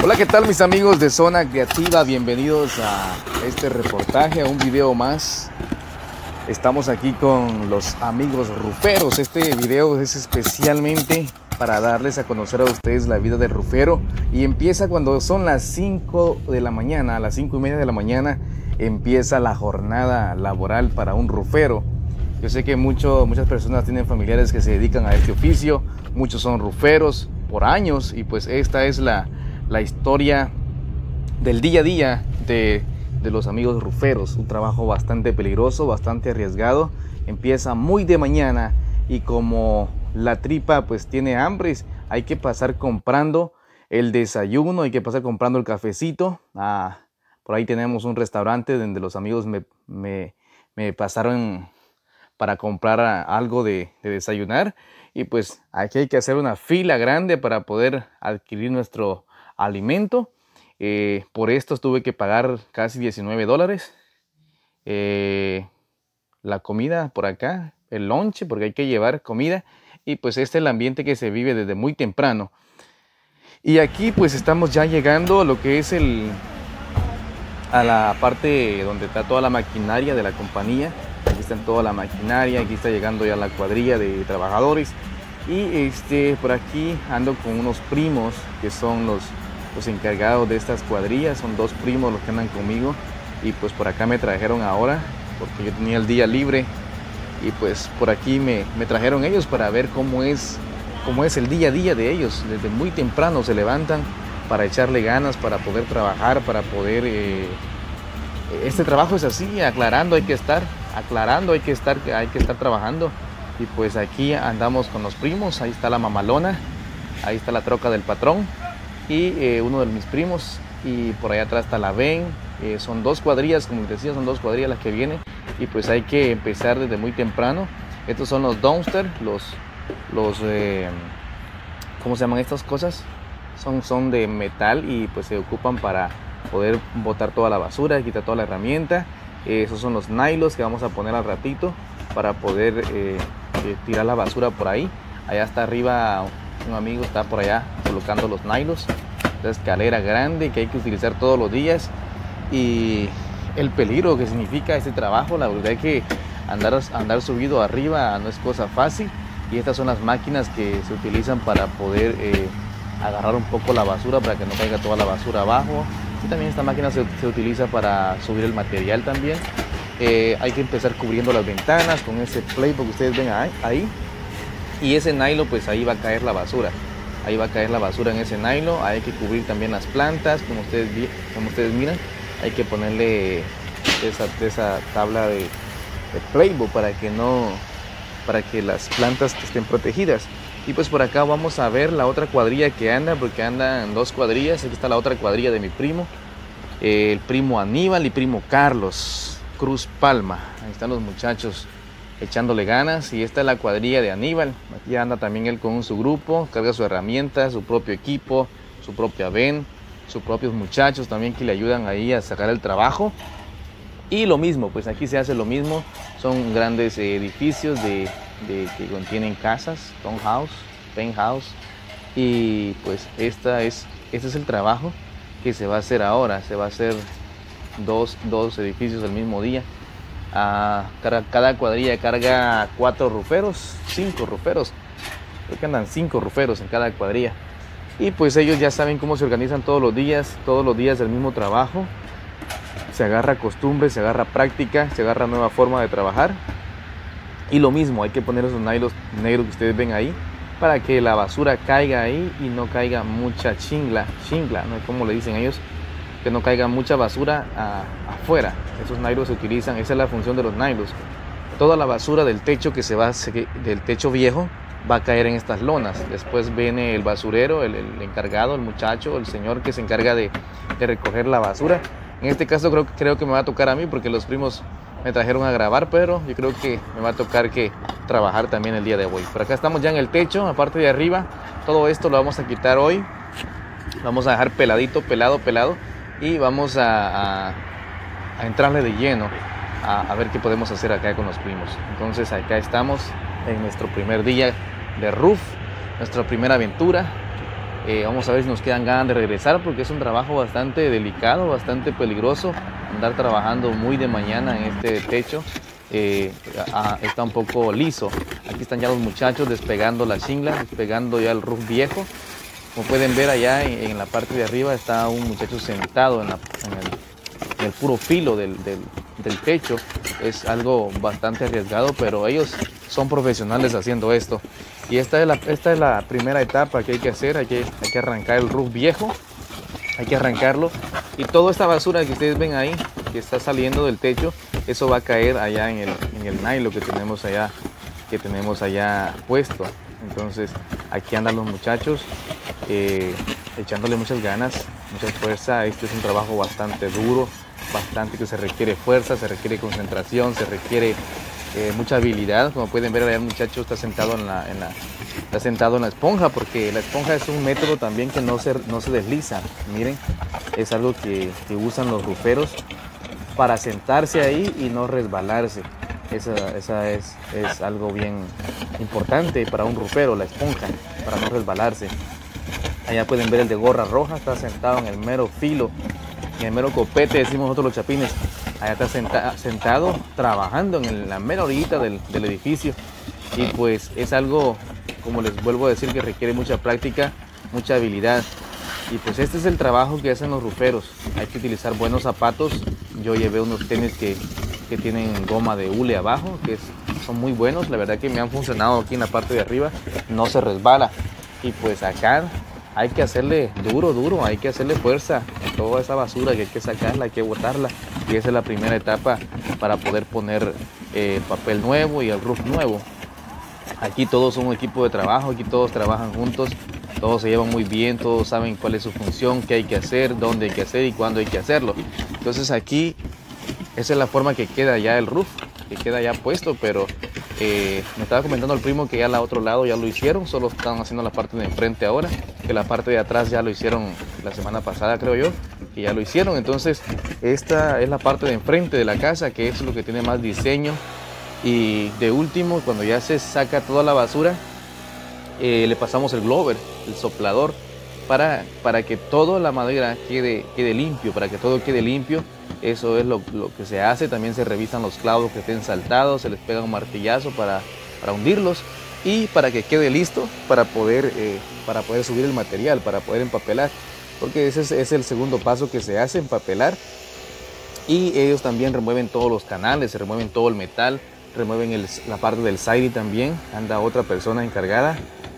Hola, ¿qué tal mis amigos de Zona Creativa? Bienvenidos a este reportaje, a un video más. Estamos aquí con los amigos ruferos. Este video es especialmente para darles a conocer a ustedes la vida del rufero. Y empieza cuando son las 5 de la mañana, a las 5:30 de la mañana empieza la jornada laboral para un rufero. Yo sé que muchas personas tienen familiares que se dedican a este oficio, muchos son ruferos por años y pues esta es la historia del día a día de los amigos ruferos. Un trabajo bastante peligroso, bastante arriesgado. Empieza muy de mañana y como la tripa pues tiene hambre, hay que pasar comprando el desayuno, hay que pasar comprando el cafecito. Por ahí tenemos un restaurante donde los amigos me pasaron para comprar algo de desayunar y pues aquí hay que hacer una fila grande para poder adquirir nuestro alimento. Por esto tuve que pagar casi $19. La comida por acá, el lunch, porque hay que llevar comida y pues este es el ambiente que se vive desde muy temprano. Y aquí pues estamos ya llegando a lo que es a la parte donde está toda la maquinaria de la compañía. Aquí está toda la maquinaria, aquí está llegando ya la cuadrilla de trabajadores y por aquí ando con unos primos que son los encargados de estas cuadrillas. Son dos primos los que andan conmigo y pues por acá me trajeron ahora porque yo tenía el día libre y pues por aquí me trajeron ellos para ver cómo es el día a día de ellos. Desde muy temprano se levantan para echarle ganas, para poder trabajar, para poder este trabajo es así, aclarando hay que estar trabajando. Y pues aquí andamos con los primos. Ahí está la mamalona, ahí está la troca del patrón y uno de mis primos, y por allá atrás está la ven. Son dos cuadrillas, como les decía, son dos cuadrillas las que vienen y pues hay que empezar desde muy temprano. Estos son los dumpster, ¿cómo se llaman estas cosas? Son de metal y pues se ocupan para poder botar toda la basura, quitar toda la herramienta. Esos son los nylos que vamos a poner al ratito para poder tirar la basura por ahí. Allá está arriba un amigo, está por allá colocando los nylos. La escalera grande que hay que utilizar todos los días y el peligro que significa este trabajo. La verdad es que andar subido arriba no es cosa fácil y estas son las máquinas que se utilizan para poder agarrar un poco la basura para que no caiga toda la basura abajo. Y también esta máquina se utiliza para subir el material también. Hay que empezar cubriendo las ventanas con ese playbook que ustedes ven ahí. Y ese nylon, pues ahí va a caer la basura. Ahí va a caer la basura en ese nylon. Hay que cubrir también las plantas, como ustedes miran. Hay que ponerle esa tabla de playbook para que las plantas estén protegidas. Y pues por acá vamos a ver la otra cuadrilla que anda, porque andan dos cuadrillas. Aquí está la otra cuadrilla de mi primo, el primo Aníbal y primo Carlos Cruz Palma. Ahí están los muchachos echándole ganas y esta es la cuadrilla de Aníbal. Aquí anda también él con su grupo, carga su herramienta, su propio equipo, su propia ven, sus propios muchachos también que le ayudan ahí a sacar el trabajo. Y lo mismo, pues aquí se hace lo mismo. Son grandes edificios que contienen casas, townhouse, penthouse. Y pues este es el trabajo que se va a hacer ahora. Se va a hacer dos edificios el mismo día. Cada cuadrilla carga 4 ruferos, 5 ruferos. Creo que andan 5 ruferos en cada cuadrilla. Y pues ellos ya saben cómo se organizan todos los días el mismo trabajo. Se agarra costumbre, se agarra práctica, se agarra nueva forma de trabajar. Y lo mismo, hay que poner esos nylons negros que ustedes ven ahí para que la basura caiga ahí y no caiga mucha chingla, no es como le dicen ellos, que no caiga mucha basura afuera. Esos nylons se utilizan, esa es la función de los nylons. Toda la basura del techo del techo viejo va a caer en estas lonas. Después viene el basurero, el encargado, el muchacho, el señor que se encarga de recoger la basura. En este caso creo que me va a tocar a mí porque los primos me trajeron a grabar, pero yo creo que me va a tocar trabajar también el día de hoy. Por acá estamos ya en el techo, aparte de arriba. Todo esto lo vamos a quitar hoy. Vamos a dejar peladito, pelado. Y vamos a entrarle de lleno a ver qué podemos hacer acá con los primos. Entonces acá estamos en nuestro primer día de roof, nuestra primera aventura. Vamos a ver si nos quedan ganas de regresar, porque es un trabajo bastante delicado, bastante peligroso. Andar trabajando muy de mañana en este techo está un poco liso. Aquí están ya los muchachos despegando la shingla, despegando ya el roof viejo. Como pueden ver, allá en la parte de arriba está un muchacho sentado en el puro filo del techo. Es algo bastante arriesgado, pero ellos son profesionales haciendo esto. Y esta es la primera etapa que hay que hacer. Hay que arrancar el roof viejo, hay que arrancarlo, y toda esta basura que ustedes ven ahí, que está saliendo del techo, eso va a caer allá en el nylon que tenemos allá puesto. Entonces aquí andan los muchachos echándole muchas ganas, mucha fuerza. Este es un trabajo bastante duro, bastante que se requiere fuerza, se requiere concentración, se requiere mucha habilidad. Como pueden ver, allá el muchacho está sentado en la esponja, porque la esponja es un método también que no se desliza. Miren, es algo que usan los ruferos para sentarse ahí y no resbalarse. Esa es algo bien importante para un rufero, la esponja, para no resbalarse. Allá pueden ver el de gorra roja, está sentado en el mero filo, en el mero copete, decimos nosotros los chapines. Allá está sentado trabajando en la mera orillita del edificio. Y pues es algo, como les vuelvo a decir, que requiere mucha práctica, mucha habilidad. Y pues este es el trabajo que hacen los ruferos. Hay que utilizar buenos zapatos. Yo llevé unos tenis que tienen goma de hule abajo, son muy buenos. La verdad que me han funcionado aquí en la parte de arriba, no se resbala. Y pues acá hay que hacerle duro, hay que hacerle fuerza en toda esa basura, que hay que sacarla, hay que botarla. Y esa es la primera etapa para poder poner papel nuevo y el roof nuevo. Aquí todos son un equipo de trabajo, aquí todos trabajan juntos, todos se llevan muy bien, todos saben cuál es su función, qué hay que hacer, dónde hay que hacer y cuándo hay que hacerlo. Entonces aquí esa es la forma que queda ya el roof, que queda ya puesto, pero me estaba comentando el primo que ya al otro lado ya lo hicieron, solo están haciendo la parte de enfrente ahora, que la parte de atrás ya lo hicieron la semana pasada, creo yo, que ya lo hicieron. Entonces esta es la parte de enfrente de la casa, que es lo que tiene más diseño. Y de último, cuando ya se saca toda la basura, le pasamos el blower, el soplador, para que toda la madera quede limpio, para que todo quede limpio. Eso es lo que se hace. También se revisan los clavos que estén saltados, se les pega un martillazo para hundirlos, y para que quede listo para poder subir el material, para poder empapelar, porque ese es el segundo paso que se hace, empapelar. Y ellos también remueven todos los canales, se remueven todo el metal, remueven la parte del siding también. Anda otra persona encargada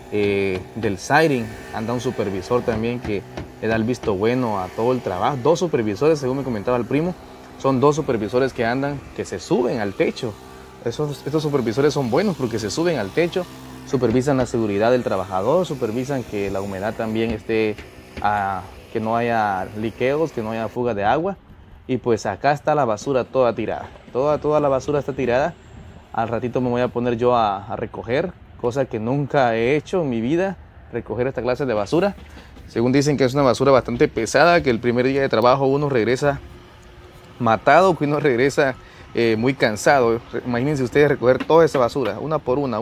del siding, anda un supervisor también que le da el visto bueno a todo el trabajo. Dos supervisores, según me comentaba el primo, son dos supervisores que andan, que se suben al techo. Estos supervisores son buenos porque se suben al techo, supervisan la seguridad del trabajador, supervisan que la humedad también esté, que no haya liqueos, que no haya fuga de agua. Y pues acá está la basura toda tirada, toda la basura está tirada. Al ratito me voy a poner yo a recoger, cosa que nunca he hecho en mi vida, recoger esta clase de basura. Según dicen que es una basura bastante pesada, que el primer día de trabajo uno regresa matado, que uno regresa muy cansado. Imagínense ustedes recoger toda esa basura, una por una.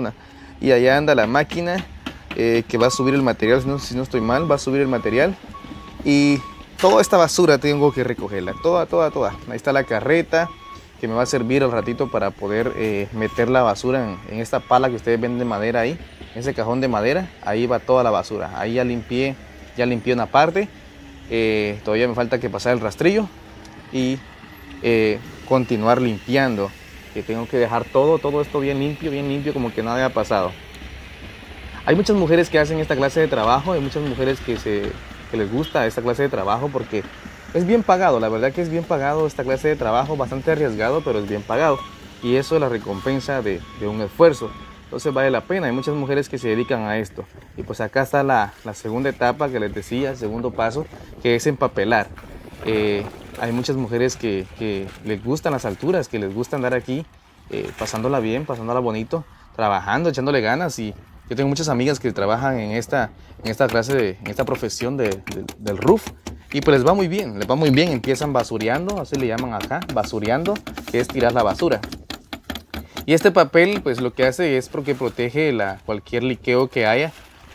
Y allá anda la máquina que va a subir el material, si no estoy mal, va a subir el material. Y toda esta basura tengo que recogerla, toda. Ahí está la carreta que me va a servir al ratito para poder meter la basura en esta pala que ustedes ven de madera ahí, ese cajón de madera. Ahí va toda la basura. Ahí ya limpié una parte. Todavía me falta que pasar el rastrillo y continuar limpiando, que tengo que dejar todo esto bien limpio, como que nada haya pasado. Hay muchas mujeres que hacen esta clase de trabajo, hay muchas mujeres que les gusta esta clase de trabajo porque es bien pagado. La verdad que es bien pagado esta clase de trabajo, bastante arriesgado, pero es bien pagado, y eso es la recompensa de un esfuerzo. Entonces vale la pena. Hay muchas mujeres que se dedican a esto. Y pues acá está la segunda etapa que les decía, el segundo paso, que es empapelar. Hay muchas mujeres que les gustan las alturas, que les gusta andar aquí pasándola bien, pasándola bonito, trabajando, echándole ganas. Y yo tengo muchas amigas que trabajan en esta clase, en esta profesión del roof. Y pues les va muy bien, empiezan basureando, así le llaman acá, basureando, que es tirar la basura. Y este papel pues lo que hace es porque protege cualquier liqueo que haya,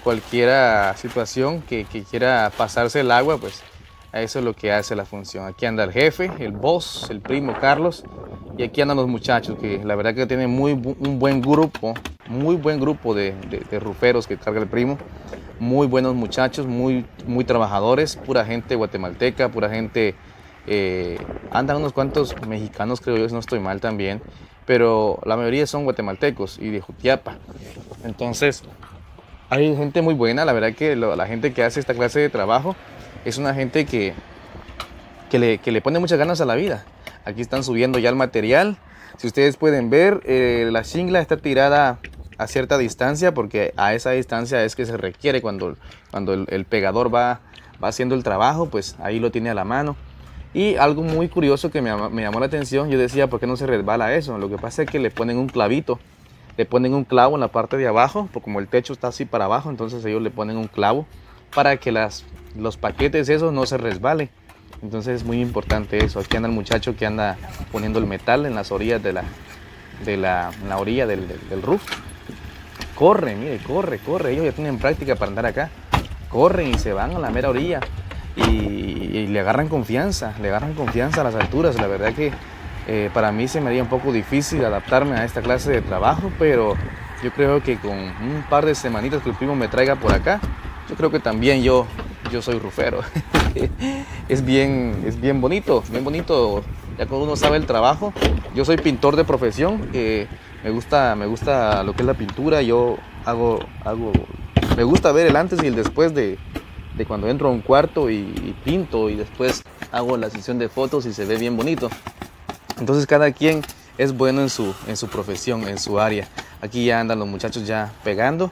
cualquier situación que quiera pasarse el agua, pues a eso es lo que hace la función. Aquí anda el jefe, el boss, el primo Carlos, y aquí andan los muchachos, que la verdad que tienen un buen grupo, muy buen grupo de ruferos que carga el primo. Muy buenos muchachos, muy trabajadores, pura gente guatemalteca, pura gente, andan unos cuantos mexicanos, creo yo, si no estoy mal también, pero la mayoría son guatemaltecos y de Jutiapa. Entonces, hay gente muy buena, la verdad que la gente que hace esta clase de trabajo es una gente que le pone muchas ganas a la vida. Aquí están subiendo ya el material. Si ustedes pueden ver, la shingla está tirada a cierta distancia, porque a esa distancia es que se requiere cuando el pegador va haciendo el trabajo, pues ahí lo tiene a la mano. Y algo muy curioso que me llamó la atención, yo decía, ¿por qué no se resbala eso? Lo que pasa es que le ponen un clavito, le ponen un clavo en la parte de abajo, porque como el techo está así para abajo, entonces ellos le ponen un clavo para que los paquetes esos no se resbalen. Entonces es muy importante eso. Aquí anda el muchacho que anda poniendo el metal en las orillas en la orilla del roof. Corre, mire, corre. Ellos ya tienen práctica para andar acá. Corren y se van a la mera orilla y le agarran confianza a las alturas. La verdad que para mí se me haría un poco difícil adaptarme a esta clase de trabajo, pero yo creo que con un par de semanitas que el primo me traiga por acá, yo creo que también yo soy rufero. Es bien bonito, ya cuando uno sabe el trabajo. Yo soy pintor de profesión, me gusta lo que es la pintura. Yo me gusta ver el antes y el después de cuando entro a un cuarto y pinto, y después hago la sesión de fotos y se ve bien bonito. Entonces cada quien es bueno en su profesión, en su área. Aquí ya andan los muchachos ya pegando.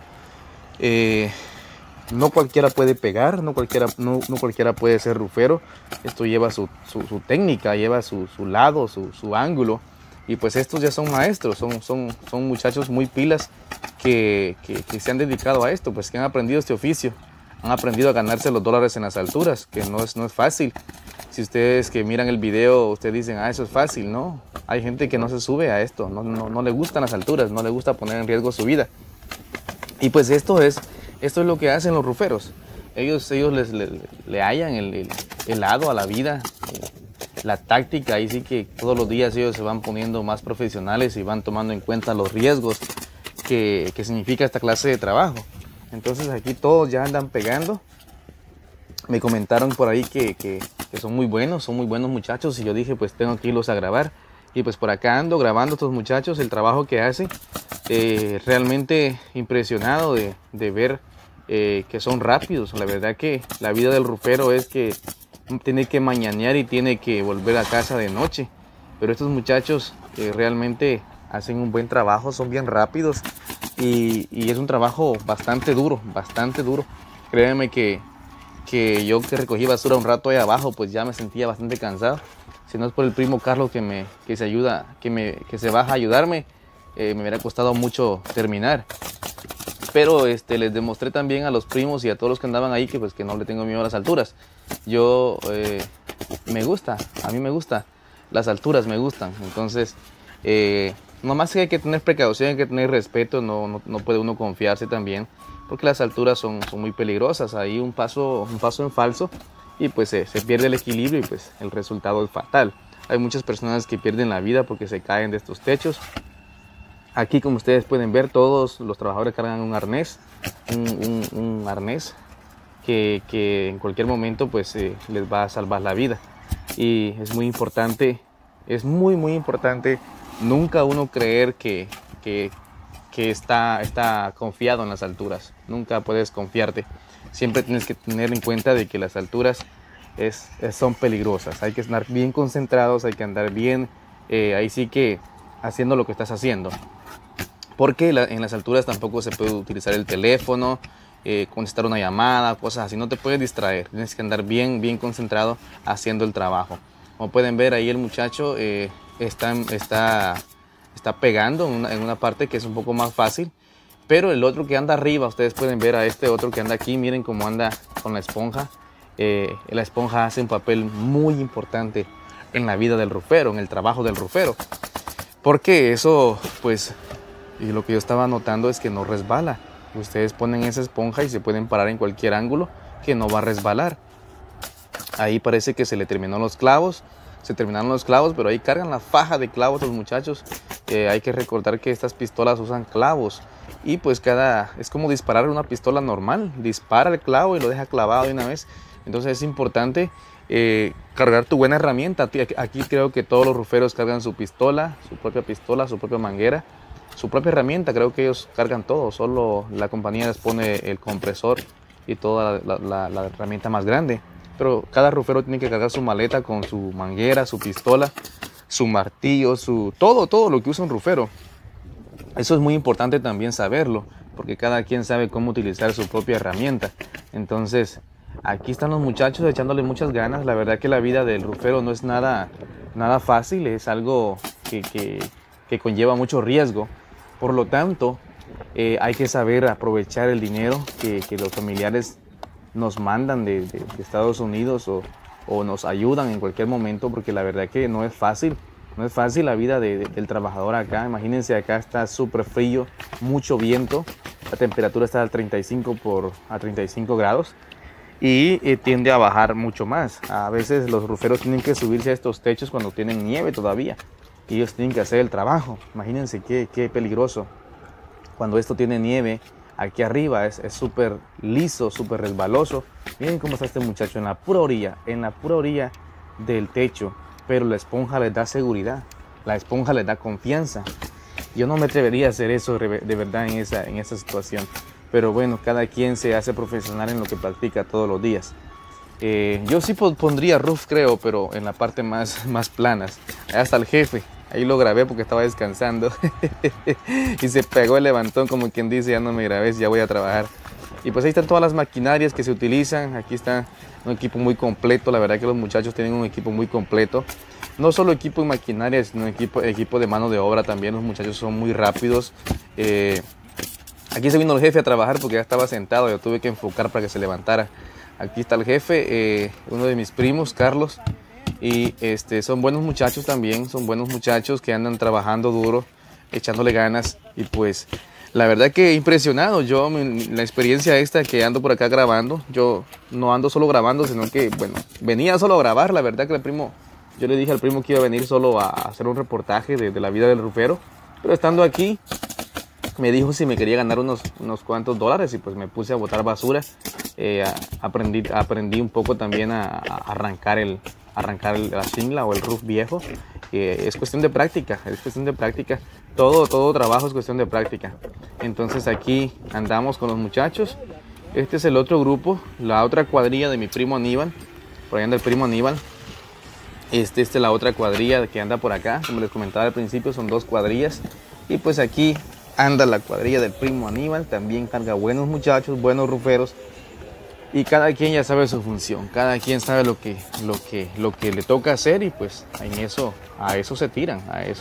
No cualquiera puede pegar, no cualquiera puede ser rufero. Esto lleva su técnica, lleva su lado, su ángulo. Y pues estos ya son maestros, son muchachos muy pilas que se han dedicado a esto, pues que han aprendido este oficio. Han aprendido a ganarse los dólares en las alturas, que no es fácil. Si ustedes que miran el video, ustedes dicen, eso es fácil, no. Hay gente que no se sube a esto, no le gustan las alturas, no le gusta poner en riesgo su vida. Y pues esto es lo que hacen los ruferos. Ellos le hallan el lado a la vida, la táctica. Ahí sí que todos los días ellos se van poniendo más profesionales y van tomando en cuenta los riesgos que significa esta clase de trabajo. Entonces aquí todos ya andan pegando. Me comentaron por ahí que son muy buenos muchachos, y yo dije, pues tengo que irlos a grabar. Y pues por acá ando grabando a estos muchachos, el trabajo que hacen. Realmente impresionado de ver que son rápidos. La verdad que la vida del rufero es que tiene que mañanear y tiene que volver a casa de noche. Pero estos muchachos realmente hacen un buen trabajo, son bien rápidos, y es un trabajo bastante duro. Créanme que yo que recogí basura un rato ahí abajo, pues ya me sentía bastante cansado. Si no es por el primo Carlos que se baja a ayudarme, me hubiera costado mucho terminar. Pero les demostré también a los primos y a todos los que andaban ahí que no le tengo miedo a las alturas. Yo a mí me gusta, las alturas me gustan. Entonces, nomás que hay que tener precaución, hay que tener respeto, no puede uno confiarse también, porque las alturas son muy peligrosas. Ahí un paso en falso y pues se pierde el equilibrio, y pues el resultado es fatal. Hay muchas personas que pierden la vida porque se caen de estos techos. Aquí, como ustedes pueden ver, todos los trabajadores cargan un arnés, un arnés que en cualquier momento pues les va a salvar la vida. Y es muy importante, muy importante nunca uno creer que está confiado en las alturas. Nunca puedes confiarte. Siempre tienes que tener en cuenta de que las alturas son peligrosas. Hay que estar bien concentrados, hay que andar bien, ahí sí que haciendo lo que estás haciendo. Porque en las alturas tampoco se puede utilizar el teléfono, contestar una llamada, cosas así. No te puedes distraer, tienes que andar bien concentrado haciendo el trabajo. Como pueden ver, ahí el muchacho está pegando en una parte que es un poco más fácil. Pero el otro que anda arriba, ustedes pueden ver a este otro que anda aquí, miren cómo anda con la esponja. La esponja hace un papel muy importante en la vida del rufero, en el trabajo del rufero. Porque eso, pues, y lo que yo estaba notando es que no resbala. Ustedes ponen esa esponja y se pueden parar en cualquier ángulo que no va a resbalar. Ahí parece que se le terminaron los clavos. Se terminaron los clavos, pero ahí cargan la faja de clavos los muchachos. Hay que recordar que estas pistolas usan clavos. Y pues es como disparar una pistola normal. Dispara el clavo y lo deja clavado de una vez. Entonces es importante cargar tu buena herramienta. Aquí creo que todos los ruferos cargan su pistola, su propia manguera, su propia herramienta. Creo que ellos cargan todo. Solo la compañía les pone el compresor y toda la herramienta más grande. Pero cada rufero tiene que cargar su maleta con su manguera, su pistola, su martillo, todo lo que usa un rufero. Eso es muy importante también saberlo, porque cada quien sabe cómo utilizar su propia herramienta. Entonces, aquí están los muchachos echándole muchas ganas. La verdad que la vida del rufero no es nada fácil, es algo que conlleva mucho riesgo. Por lo tanto, hay que saber aprovechar el dinero que los familiares nos mandan de Estados Unidos o nos ayudan en cualquier momento, porque la verdad que no es fácil la vida del trabajador acá. Imagínense, acá está súper frío, mucho viento, la temperatura está a 35 grados y tiende a bajar mucho más. A veces los ruferos tienen que subirse a estos techos cuando tienen nieve todavía y ellos tienen que hacer el trabajo. Imagínense qué peligroso cuando esto tiene nieve. Aquí arriba es súper liso, súper resbaloso. Miren cómo está este muchacho en la pura orilla del techo. Pero la esponja les da seguridad, la esponja les da confianza. Yo no me atrevería a hacer eso de verdad en esa situación. Pero bueno, cada quien se hace profesional en lo que practica todos los días. Yo sí pondría roof, creo, pero en la parte más planas. Allá está el jefe. Ahí lo grabé porque estaba descansando y se pegó el levantón, como quien dice, ya no me grabes, ya voy a trabajar. Y pues ahí están todas las maquinarias que se utilizan. Aquí está un equipo muy completo. La verdad que los muchachos tienen un equipo muy completo. No solo equipo de maquinaria, sino equipo de mano de obra también. Los muchachos son muy rápidos. Aquí se vino el jefe a trabajar porque ya estaba sentado. Yo tuve que enfocar para que se levantara. Aquí está el jefe, uno de mis primos, Carlos. Y son buenos muchachos también, son buenos muchachos que andan trabajando duro, echándole ganas. Y pues la verdad que impresionado yo, la experiencia esta que ando por acá grabando. Yo no ando solo grabando, sino que, bueno, venía solo a grabar. La verdad que yo le dije al primo que iba a venir solo a hacer un reportaje de la vida del rufero. Pero estando aquí, me dijo si me quería ganar unos cuantos dólares y pues me puse a botar basura. Aprendí un poco también a arrancar la cingla o el roof viejo. Es cuestión de práctica, todo trabajo es cuestión de práctica. Entonces aquí andamos con los muchachos. Este es el otro grupo, la otra cuadrilla de mi primo Aníbal. Por ahí anda el primo Aníbal. Esta es la otra cuadrilla que anda por acá. Como les comentaba al principio, son 2 cuadrillas. Y pues aquí anda la cuadrilla del primo Aníbal. También carga buenos muchachos, buenos ruferos. Y cada quien ya sabe su función, cada quien sabe lo que le toca hacer y pues a eso se tiran.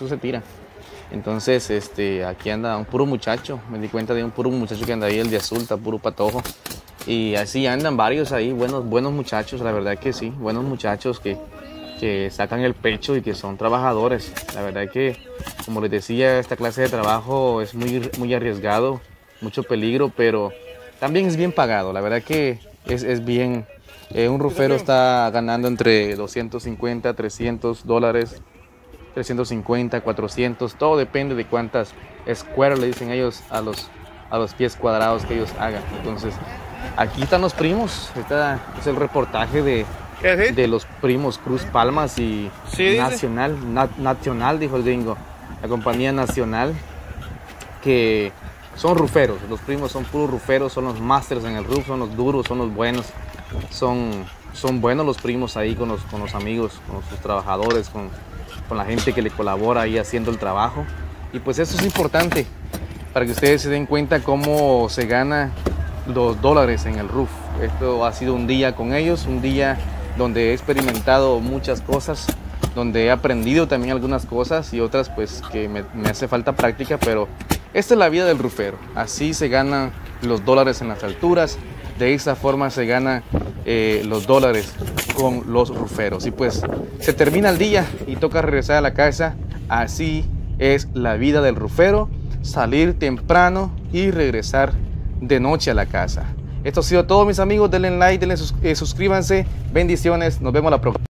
Entonces aquí anda un puro muchacho, me di cuenta de un puro muchacho que anda ahí, el de azul, está puro patojo. Y así andan varios ahí, buenos muchachos, la verdad que sí, buenos muchachos que sacan el pecho y que son trabajadores. La verdad que, como les decía, esta clase de trabajo es muy arriesgado, mucho peligro, pero también es bien pagado. La verdad que es bien. Un rufero está ganando entre 250, 300 dólares, 350, 400, todo depende de cuántas square le dicen ellos a los pies cuadrados que ellos hagan. Entonces, aquí están los primos. Este es el reportaje de los primos Cruz Palmas y sí, Nacional, dijo el gringo, la compañía Nacional, que son ruferos. Los primos son puros ruferos, son los masters en el roof, son los duros, son los buenos. Son buenos los primos ahí con los amigos, con sus trabajadores, con la gente que le colabora ahí haciendo el trabajo. Y pues eso es importante para que ustedes se den cuenta cómo se gana $2 en el roof. Esto ha sido un día con ellos, un día donde he experimentado muchas cosas, donde he aprendido también algunas cosas y otras pues que me hace falta práctica, pero esta es la vida del rufero. Así se ganan los dólares en las alturas, de esa forma se ganan los dólares con los ruferos. Y pues se termina el día y toca regresar a la casa. Así es la vida del rufero, salir temprano y regresar de noche a la casa. Esto ha sido todo, mis amigos. Denle like, denle suscríbanse. Bendiciones. Nos vemos la próxima.